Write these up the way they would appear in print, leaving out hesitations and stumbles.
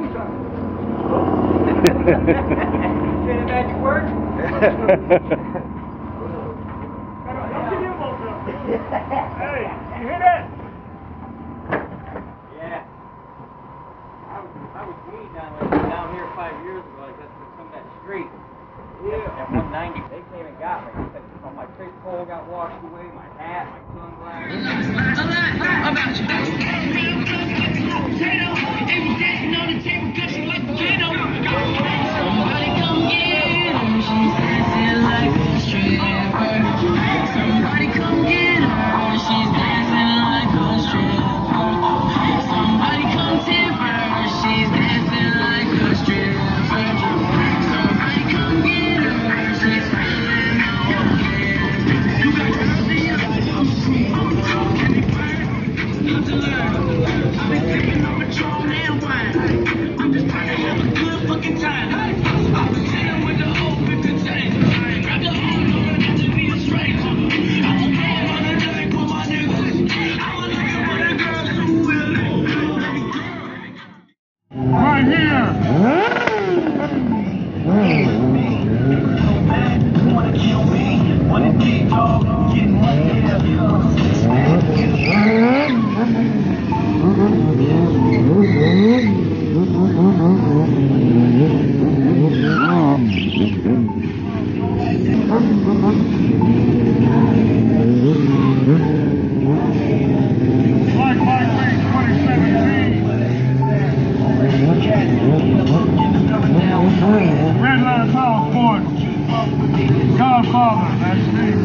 Did it magic work? Hey, you hear that? Yeah. I was weed down here 5 years ago. I guess from that street. Yeah. At 190, they came and got me. They said, oh, my big pole got washed away, my hat, my sunglasses. Somebody come get her, she's dancing like a stripper. Somebody come get her, she's dancing like a stripper. Somebody come tip her, she's dancing like a stripper. Somebody come get her, she's feeling okay. You got to see her, can you burn? Need to learn. I've been sipping on Patron and wine. I'm just trying to have a good fucking time. I've been chilling with the open container. Grab the arm over and to be a stranger. I'm a man on the night with my niggas. I was looking for the girls who will Right here. wanna kill me. Wanna keep dog. Get money. Redline Power Sports. Godfather, that's Team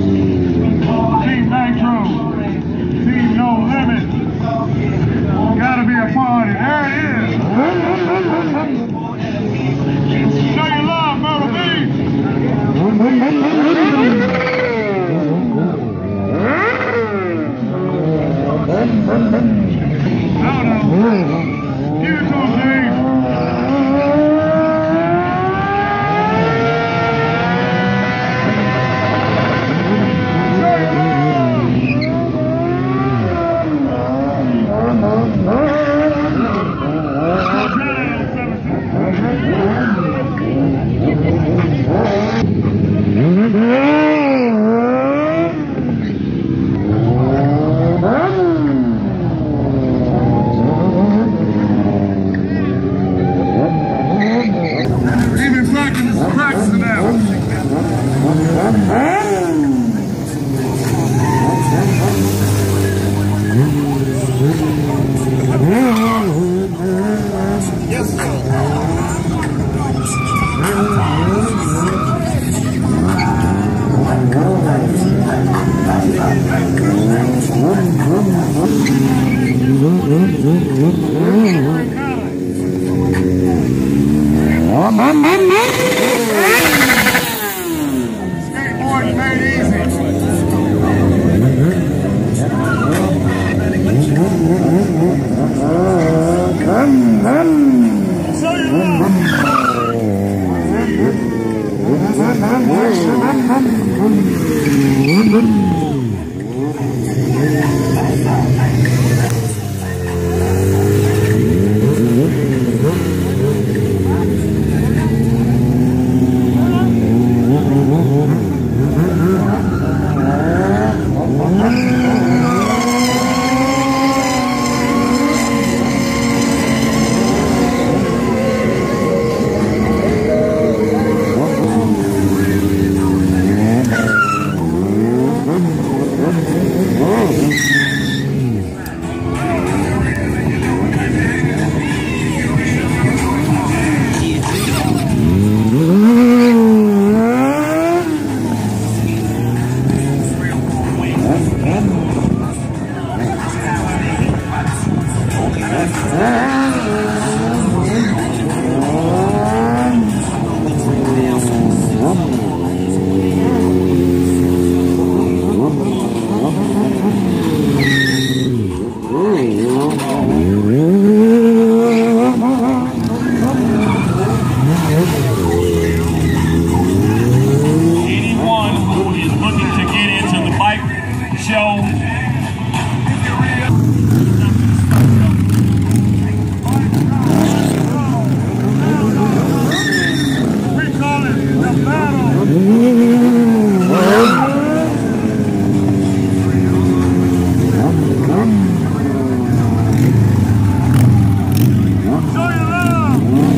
Nitro. Team No Limit. Gotta be a party. There it is. Show your love, Myrtle Beach. No. Give it to him, Dave. Practicing now. Yes, sir. Skateboarding made easy. Show your love. Show your love.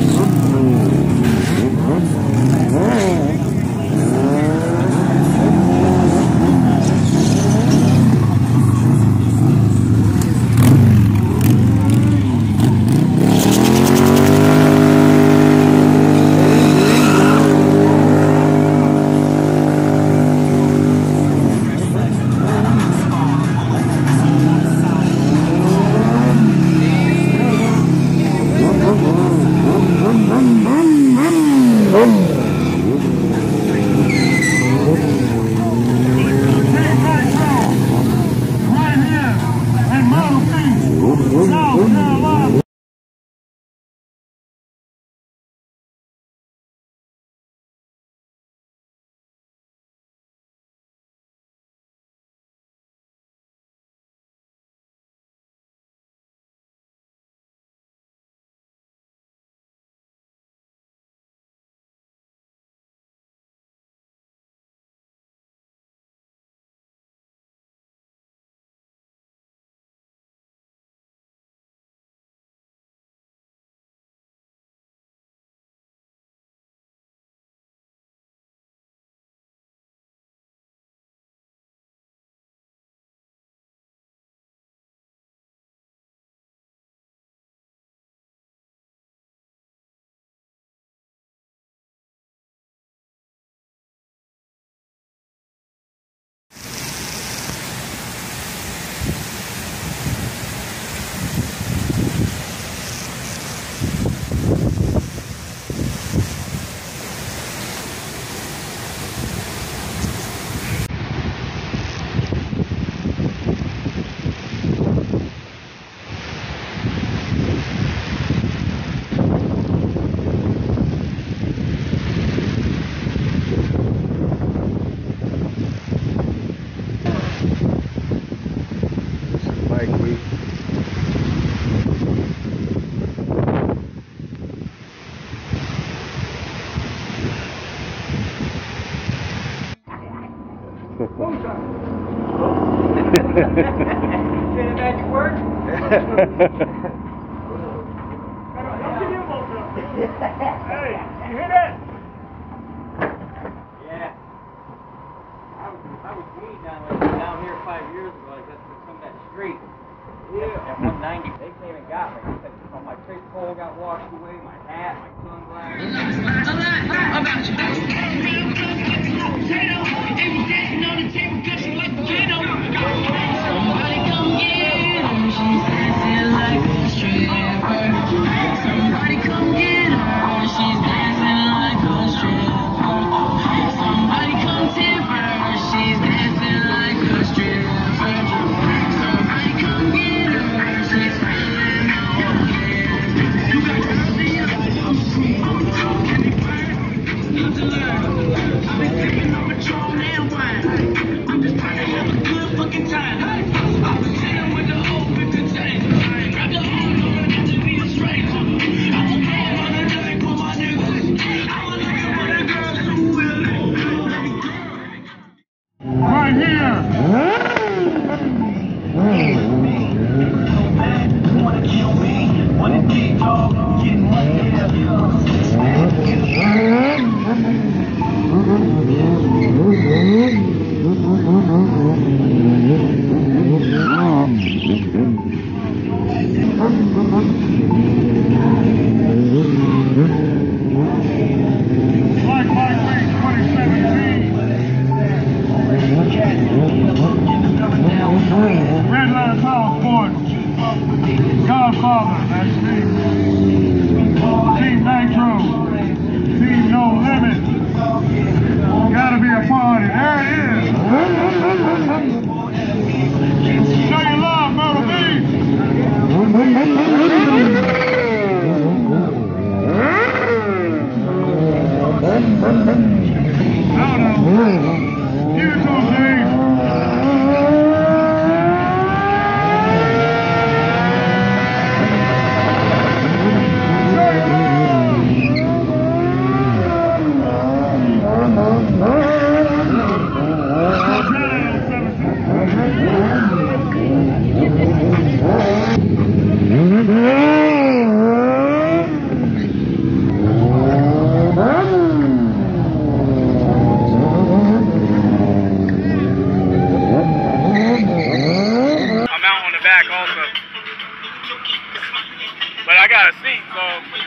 Did it magic work? Hey, you hear that? Yeah. I was weed down here 5 years ago. Like that's from that street. Yeah. At 190, they came and got me. They said, oh, my big pole got washed away, my hat, my sunglasses. Somebody come get her, she's dancing like a stripper. Somebody come get her, she's dancing like a stripper. Somebody come tip her, she's dancing like a stripper. Somebody come get her, she's feeling okay. You got girls in your life, can they burn? Need to learn. I've been sipping on Patron and wine. I'm just trying to have a good fucking time. I was chilling with the old 50 chain. Grab the arm, don't have to be a stranger.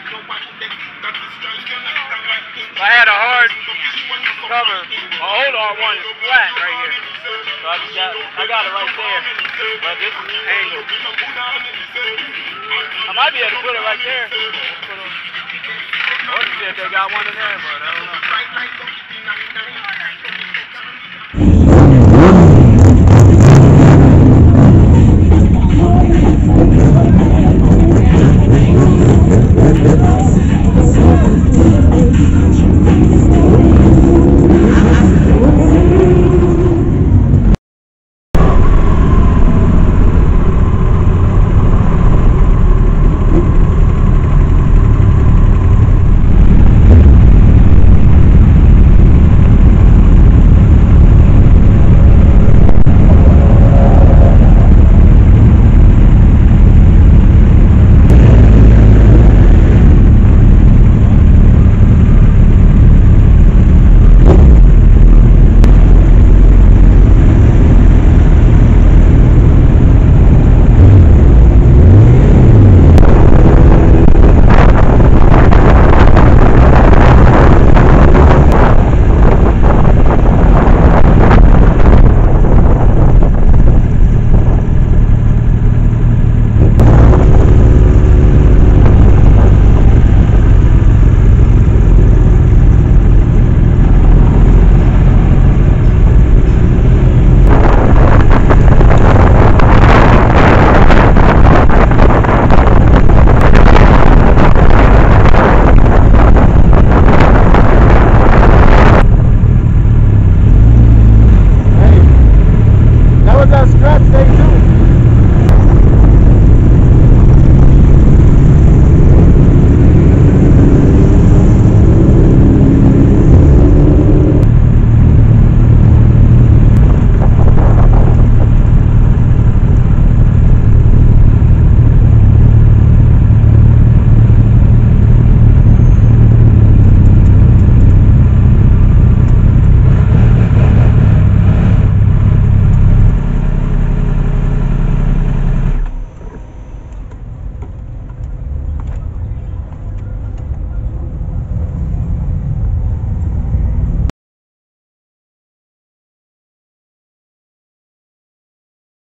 I had a hard cover. My old R1 is flat right here. So I got it right there. But this is angled. I might be able to put it right there. Or to see if they got one in there, but I don't know.